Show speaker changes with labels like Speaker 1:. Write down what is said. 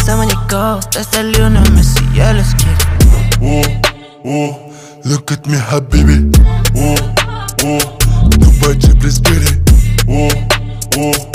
Speaker 1: So when you go, that's that Lionel Messi, yeah, let's get it.
Speaker 2: Look at me habibi. Dubai, please get it.